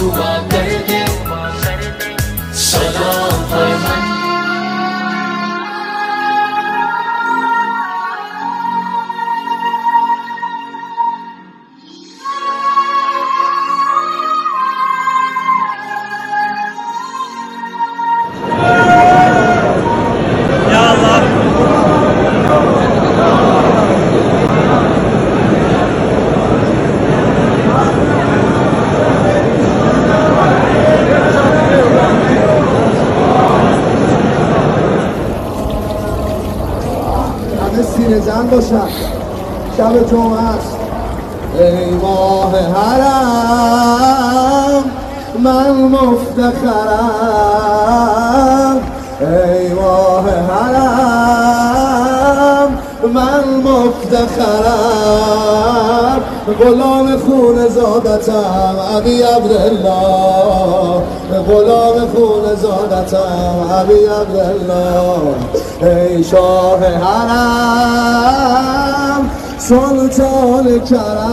दुआ कर दे सलाम फरमा। سینه زن باشن شب جمعه است. ای ماه حرم من مفتخرم، ای ماه حرم من مفتخرم، غلام خون زادتم ابی عبدالله، غلام خون زادتم ابی عبدالله. ای شاه حرم سلطان کرم